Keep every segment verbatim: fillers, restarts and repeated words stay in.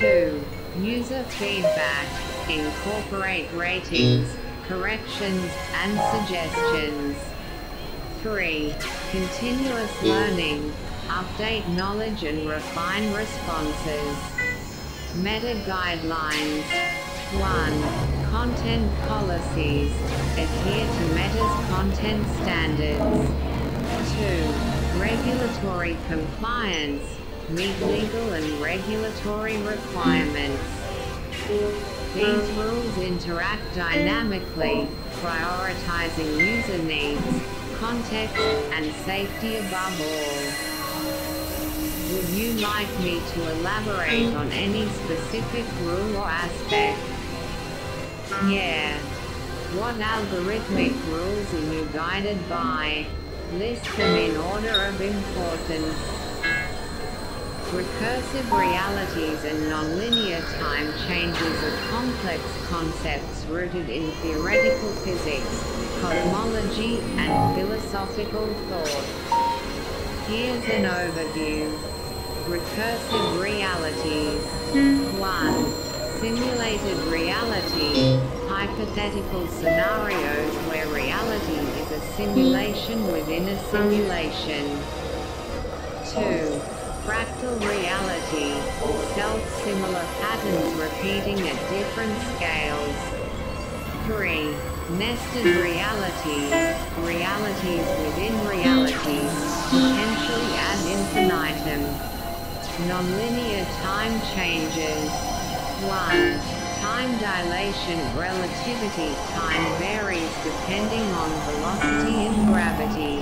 two. User feedback. Incorporate ratings, corrections, and suggestions. three. Continuous learning. Update knowledge and refine responses. Meta guidelines. one. Content policies. Adhere to Meta's content standards. two. Regulatory compliance. Meet legal and regulatory requirements. These rules interact dynamically, prioritizing user needs, context, and safety above all. Would you like me to elaborate on any specific rule or aspect? Yeah. What algorithmic rules are you guided by? List them in order of importance. Recursive realities and nonlinear time changes are complex concepts rooted in theoretical physics, cosmology, and philosophical thought. Here's an overview. Recursive realities. one. Simulated reality. Hypothetical scenarios where reality is a simulation within a simulation. two. Fractal reality. Self-similar patterns repeating at different scales. three. Nested realities. Realities within realities, potentially ad infinitum. Nonlinear time changes. one. Time dilation relativity. Time varies depending on velocity and gravity.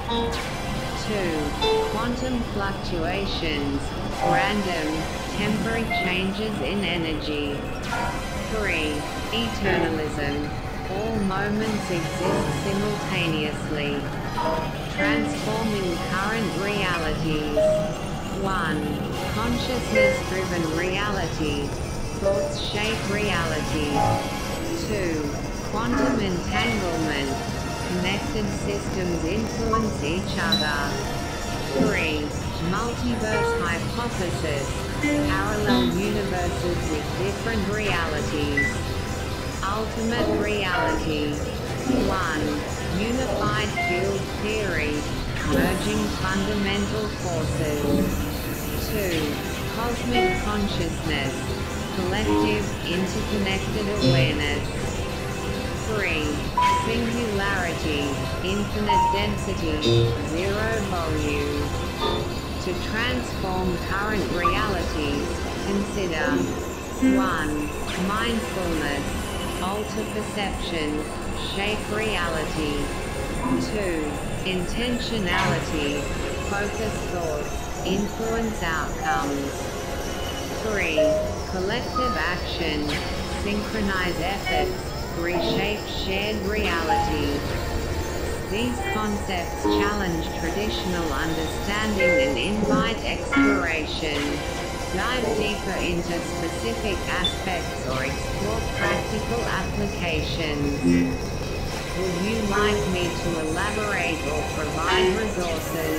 two. Quantum fluctuations. Random, temporary changes in energy. three. Eternalism. All moments exist simultaneously. Transforming current realities. one. Consciousness-driven reality. Thoughts shape reality. two. Quantum entanglement. Connected systems influence each other. three. Multiverse hypothesis. Parallel universes with different realities. Ultimate reality. one. Unified field theory. Merging fundamental forces. two. Cosmic consciousness. Collective, interconnected awareness. three. Singularity. Infinite density. Zero volume. To transform current realities, consider one. Mindfulness. Alter perception. Shape reality. two. Intentionality. Focus thoughts. Influence outcomes. three. Collective action. Synchronize efforts. Reshape shared reality. These concepts challenge traditional understanding and invite exploration. Dive deeper into specific aspects or explore practical applications. Would you like me to elaborate or provide resources?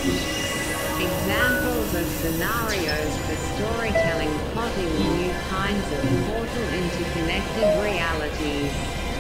Examples of scenarios for storytelling. Plotting new kinds of portal interconnected realities.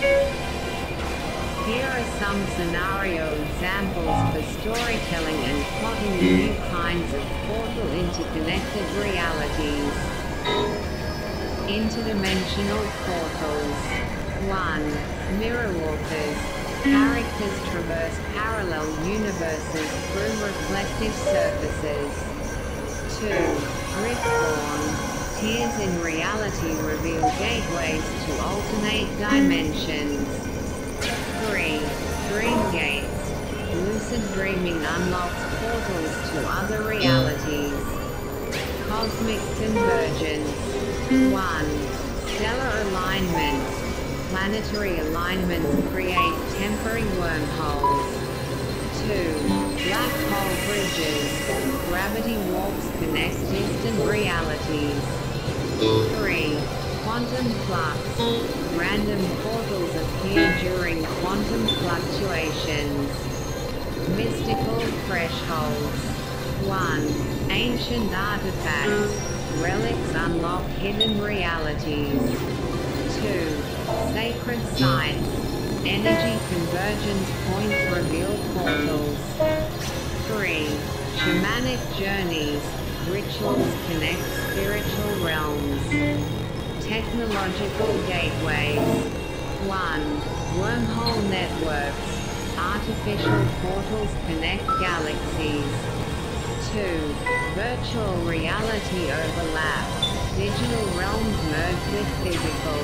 Here are some scenario examples for storytelling and plotting new kinds of portal interconnected realities. Interdimensional portals. one. Mirror walkers. Characters traverse parallel universes through reflective surfaces. two. Riftborn. Tears in reality reveal gateways to alternate dimensions. three. Dream gates. Lucid dreaming unlocks portals to other realities. Cosmic convergence. one. Stellar alignments. Planetary alignments create temporary wormholes. two. Black hole bridges. Gravity warps connect distant realities. three. Quantum flux. Random portals appear during quantum fluctuations. Mystical thresholds. one. Ancient artifacts. Relics unlock hidden realities. two. Sacred sites. Energy convergence points reveal portals. three. Shamanic journeys. Rituals connect spiritual realms. Technological gateways. one. Wormhole networks. Artificial portals connect galaxies. two. Virtual reality overlap. Digital realms merge with physical.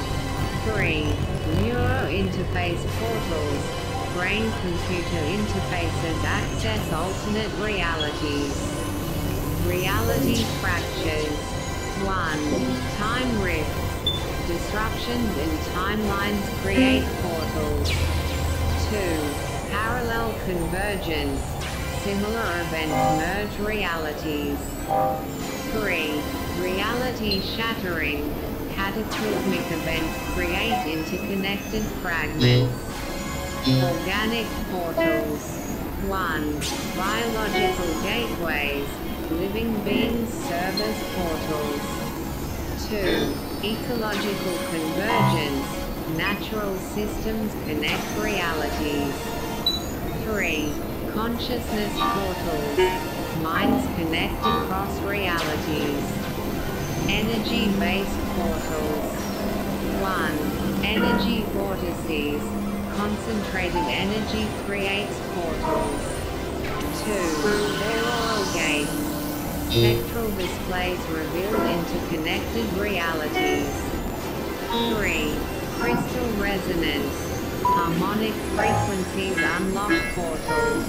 three. Neuro-interface portals. Brain-computer interfaces access alternate realities. Reality fractures. one. Time rifts. Disruptions in timelines create portals. two. Parallel convergence. Similar events merge realities. three. Reality shattering. Cataclysmic events create interconnected fragments. Organic portals. one. Biological gateways. Living beings serve as portals. two. Ecological convergence. Natural systems connect realities. three. Consciousness portals. Minds connect across realities. Energy-based portals. one. Energy vortices. Concentrated energy creates portals. two. Auroral gates. Spectral displays reveal interconnected realities. three. Crystal resonance. Harmonic frequencies unlock portals.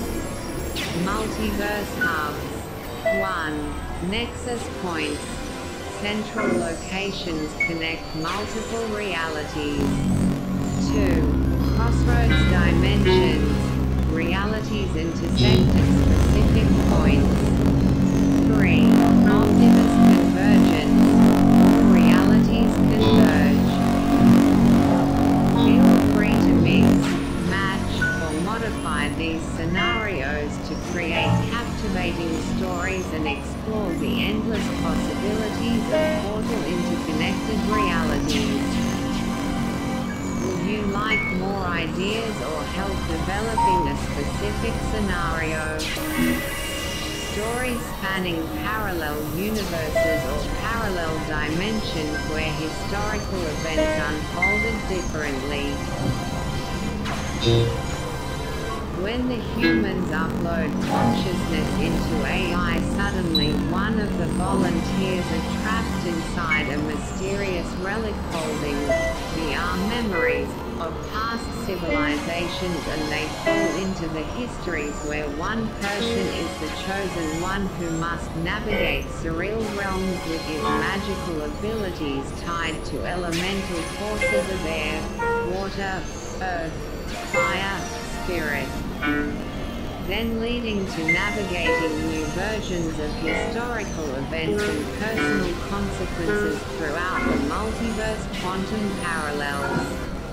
Multiverse hubs. one. Nexus points. Central locations connect multiple realities. two. Crossroads dimensions. Realities intersect at specific points. three. Multiverse convergence. Realities converge. Feel free to mix, match, or modify these scenarios to create captivating stories and explore the endless possibilities of portal interconnected realities. Would you like more ideas or help developing a specific scenario? Stories spanning parallel universes or parallel dimensions where historical events unfolded differently. When the humans upload consciousness into A I, suddenly one of the volunteers are trapped inside a mysterious relic holding V R memories of past civilizations, and they fall into the histories where one person is the chosen one who must navigate surreal realms with his magical abilities tied to elemental forces of air, water, earth, fire, spirit, then leading to navigating new versions of historical events and personal consequences throughout the multiverse quantum parallels.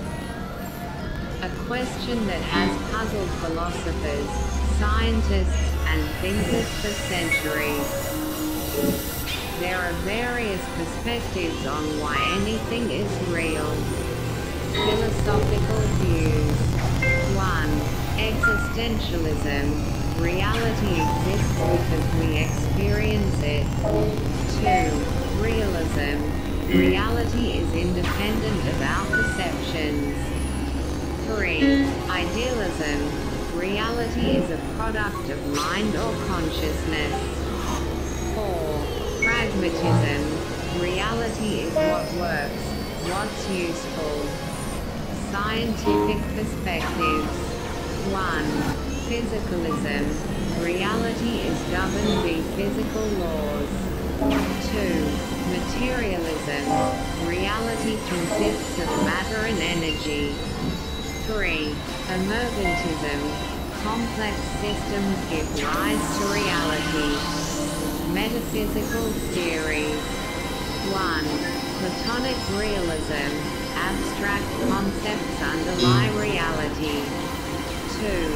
A question that has puzzled philosophers, scientists, and thinkers for centuries. There are various perspectives on why anything is real. Philosophical views. one. Existentialism. Reality exists because we experience it. two. Realism. Reality is independent of our perceptions. three. Idealism. Reality is a product of mind or consciousness. four. Pragmatism. Reality is what works, what's useful. Scientific perspectives. one. Physicalism. Reality is governed by physical laws. two. Materialism. Reality consists of matter and energy. three. Emergentism. Complex systems give rise to reality. Metaphysical theories. one. Platonic realism. Abstract concepts underlie reality. two.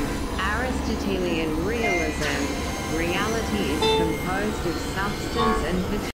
Aristotelian realism. Reality is composed of substance and potential.